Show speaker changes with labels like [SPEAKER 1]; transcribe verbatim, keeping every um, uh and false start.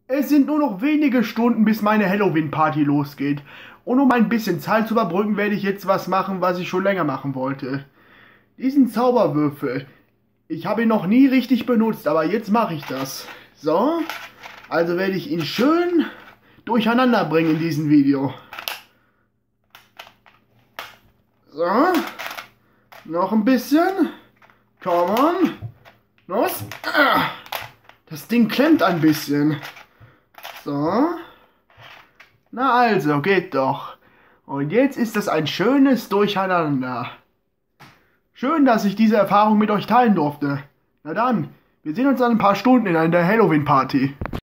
[SPEAKER 1] Es sind nur noch wenige Stunden, bis meine Halloween-Party losgeht. Und um ein bisschen Zeit zu überbrücken, werde ich jetzt was machen, was ich schon länger machen wollte. Diesen Zauberwürfel. Ich habe ihn noch nie richtig benutzt, aber jetzt mache ich das. So, also werde ich ihn schön durcheinander bringen in diesem Video. So, noch ein bisschen. Come on. Los. Das Ding klemmt ein bisschen. So. Na also, geht doch. Und jetzt ist das ein schönes Durcheinander. Schön, dass ich diese Erfahrung mit euch teilen durfte. Na dann, wir sehen uns in ein paar Stunden in einer Halloween-Party.